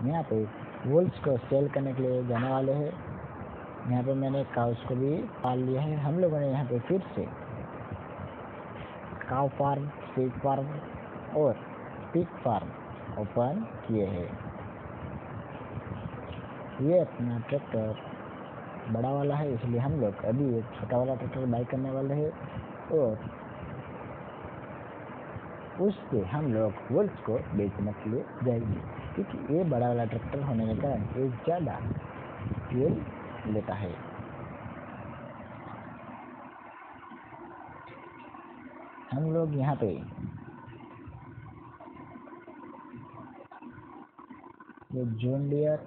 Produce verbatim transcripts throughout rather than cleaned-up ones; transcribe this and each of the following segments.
यहाँ पे वुल्स को सेल करने के लिए जाने वाले हैं। यहाँ पे मैंने काउस को भी पाल लिया है। हम लोगों ने यहाँ पे फिर से काउ फार्म, पिग फार्म और पिग फार्म ओपन किए हैं। ये अपना ट्रैक्टर बड़ा वाला है, इसलिए हम लोग अभी एक छोटा वाला ट्रैक्टर बाई करने वाले हैं और उससे हम लोग वुल्स को बेचने के लिए जाएंगे, क्योंकि ये बड़ा वाला ट्रैक्टर होने के कारण ये ज़्यादा फ्यूल लेता है। हम लोग यहाँ पे ये John Deere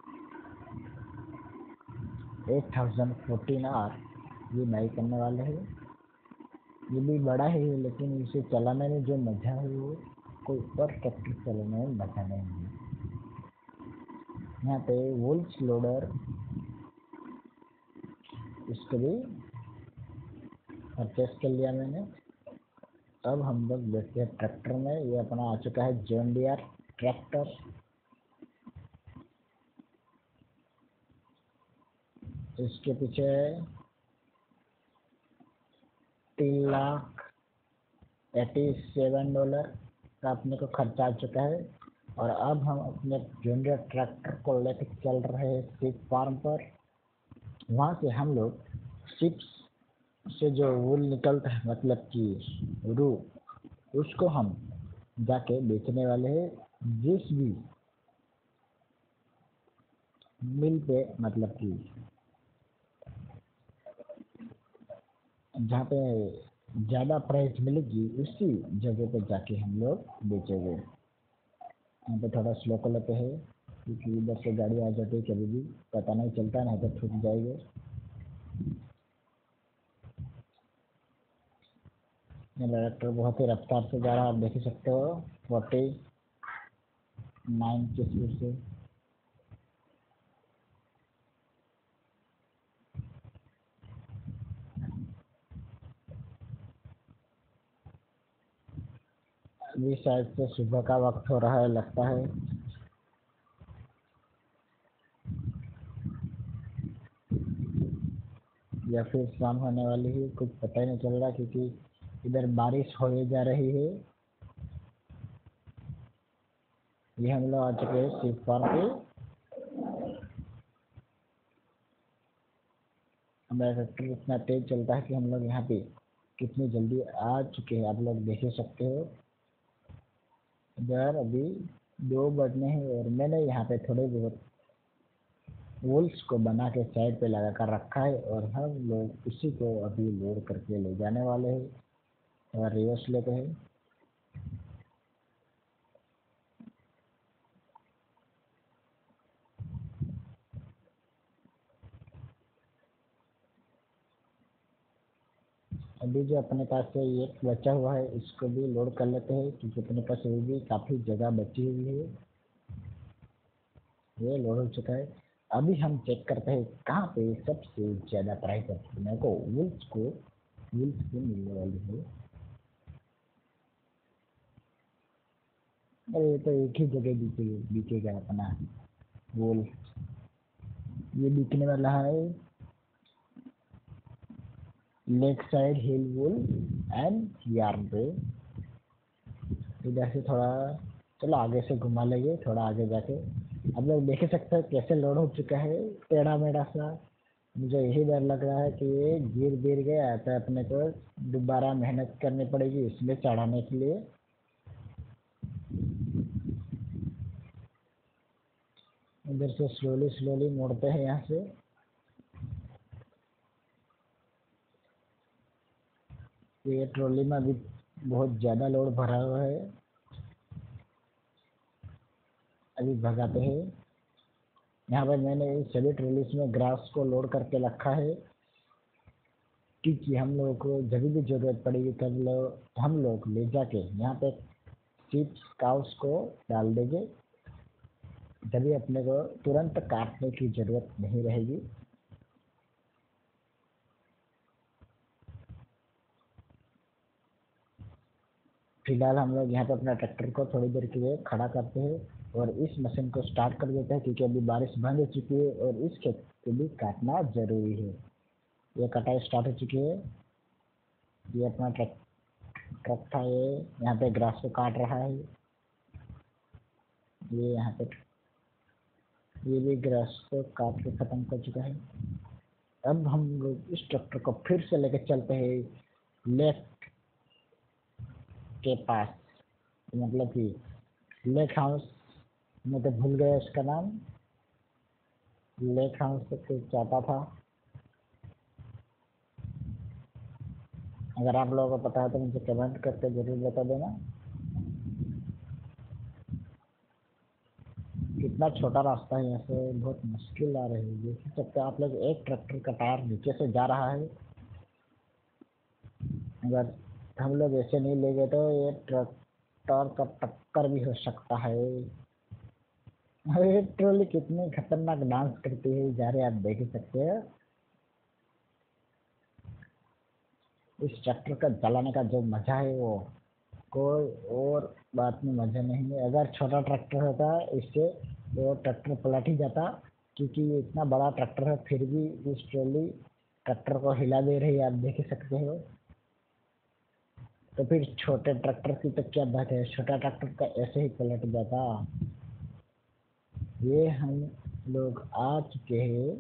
eight thousand fourteen R ये बाई करने वाले हैं। ये भी बड़ा है, लेकिन इसे चलाने में जो मज़ा है वो कोई और ट्रैक्टर चलाने में मज़ा नहीं है। यहाँ पे वुल्स लोडर इसको भी परचेस कर लिया मैंने। अब हम लोग देखते हैं ट्रैक्टर में। ये अपना आ चुका है जॉन डियर ट्रैक्टर। इसके पीछे तीन लाख एटी सेवन डॉलर का अपने को खर्चा आ चुका है। और अब हम अपने जॉन डियर ट्रैक्टर को लेकर चल रहे हैं पिग फार्म पर। वहाँ से हम लोग शिप्स से जो वूल निकलता है, मतलब कि रू, उसको हम जाके बेचने वाले हैं जिस भी मिल पे, मतलब कि जहाँ पे ज़्यादा प्राइस मिलेगी उसी जगह पे जाके हम लोग बेचेंगे। यहाँ पे थोड़ा स्लो कर लेते हैं, क्योंकि इधर से गाड़ी आ जाती है, कभी भी पता नहीं चलता, नहीं तो छूट जाएंगे। मेरा ट्रैक्टर बहुत ही रफ्तार से जा रहा है, आप देख ही सकते हो, फोर्टी नाइन की स्पीड से। अभी शायद से सुबह का वक्त हो रहा है लगता है। या फिर शाम होने वाली है, कुछ पता ही नहीं चल रहा, क्योंकि इधर बारिश हो जा रही है। ये हम लोग आ चुके हैं शिप फार्म पे। हमारा ट्रैक्टर इतना तेज चलता है कि हम लोग यहाँ पे कितनी जल्दी आ चुके हैं, आप लोग देख ही सकते हो। इधर अभी दो बजने हैं और मैंने यहाँ पे थोड़े बहुत वुल्स को बना के साइड पे लगा कर रखा है और हम लोग उसी को अभी लोड करके ले जाने वाले हैं। और रिवर्स लेते हैं। अभी जो अपने पास से एक बचा हुआ है, इसको भी लोड कर लेते हैं, क्योंकि अपने पास अभी भी काफ़ी जगह बची हुई है। ये लोड हो चुका है। अभी हम चेक करते हैं कहाँ पे सबसे ज़्यादा प्राइस अपने को वुल्स को वुल्स की मिलने वाली है। अरे ये तो एक ही जगह बिके बिकेगा अपना वुल। ये बिकने वाला है lake side hill wool and yarn पे। इधर से थोड़ा, चलो आगे से घुमा लेंगे, थोड़ा आगे जाके आप लोग देख ही सकते हैं कैसे लोड हो चुका है टेढ़ा मेढ़ा सा। मुझे यही डर लग रहा है कि ये गिर गिर गया तो अपने को दोबारा मेहनत करनी पड़ेगी इसमें चढ़ाने के लिए। इधर से स्लोली स्लोली मोड़ते हैं यहाँ से। ये ट्रॉली में अभी बहुत ज़्यादा लोड भरा हुआ है, अभी भगाते हैं। यहाँ पर मैंने सभी ट्रॉलीज में ग्रास को लोड करके रखा है, क्योंकि हम लोगों को जब भी ज़रूरत पड़ेगी तब लोग हम लोग ले जाके यहाँ पे चिप्स काउस को डाल देंगे, तभी अपने को तुरंत काटने की ज़रूरत नहीं रहेगी। फिलहाल हम लोग यहाँ पे अपना ट्रैक्टर को थोड़ी देर के लिए खड़ा करते हैं और इस मशीन को स्टार्ट कर देते हैं, क्योंकि अभी बारिश बंद हो चुकी है और इस खेत को भी काटना जरूरी है। ये कटाई स्टार्ट हो चुकी है। ये अपना ट्रक ट्रक था, ये यहाँ पे ग्रास को काट रहा है। ये यहाँ पे ये भी ग्रास को काट के खत्म कर चुका है। अब हम लोग इस ट्रैक्टर को फिर से लेकर चलते हैं लेक के पास, मतलब कि लेक हाउस, मैं तो भूल गया इसका नाम। लेक हाउस से चाहता था, अगर आप लोगों को पता है तो मुझे कमेंट करके जरूर बता देना। कितना छोटा रास्ता है, यहाँ से बहुत मुश्किल आ रही है। देख सकते हैं आप लोग, एक ट्रैक्टर का टायर नीचे से जा रहा है। अगर हम लोग ऐसे नहीं ले गए तो ये ट्रैक्टर का टक्कर भी हो सकता है। अरे ट्रॉली कितनी खतरनाक डांस करती है जा रहे, आप देख ही सकते हैं। इस ट्रैक्टर का चलाने का जो मजा है वो कोई और बात में मजा नहीं है। अगर छोटा ट्रैक्टर होता इससे तो ट्रैक्टर पलट ही जाता, क्योंकि ये इतना बड़ा ट्रैक्टर है फिर भी इस ट्रॉली ट्रैक्टर को हिला दे रही है, आप देख ही सकते हो। तो फिर छोटे ट्रैक्टर की तो क्या बात है, छोटा ट्रैक्टर का ऐसे ही पलट जाता। ये हम लोग आ चुके हैं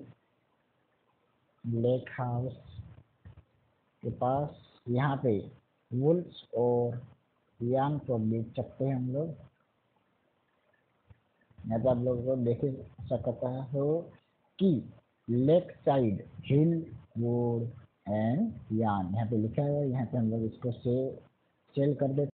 लेक हाउस के पास। यहाँ पे वुल्स और यान को बेच सकते हैं हम लोग। यहाँ पे आप लोगों को देख सकता हो कि lake side hill wood and yarn यहाँ पे लिखा है। यहाँ पे हम लोग इसको से सेल कर देते